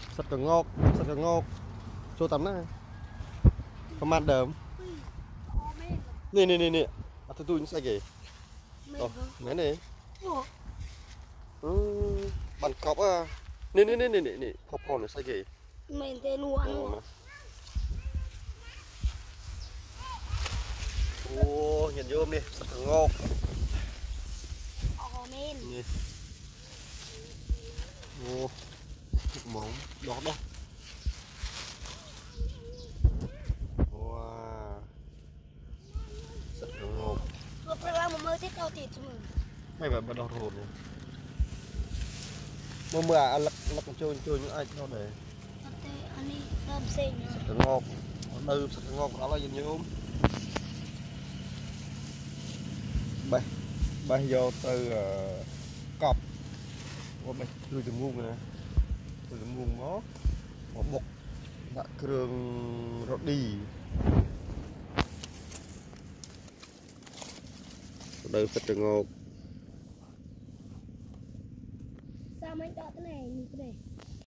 sật cờ ngọc chỗ tắm này có mặt đờm nè à tôi nó sai kì mấy này bàn cọp à nè hộp hòn nó sai kì mình tên lúa nữa ô nhìn vô đi sật cờ ngọc nè ô mỏng đó wow sật cờ ngọc tôi phải làm một mơ thích cao thịt cho mình mấy bạn bắt đầu hồn này mưa à lắc trôi những ai đâu để anh đi đâm xinh sật cờ ngọc từ sật cờ ngọc đó là gì nhôm bay vô từ cọp qua bay từ từ muông nè từ từ muông nó một bột đã cường rót đi đây sật cờ ngọc sao mấy đọt thế này như thế này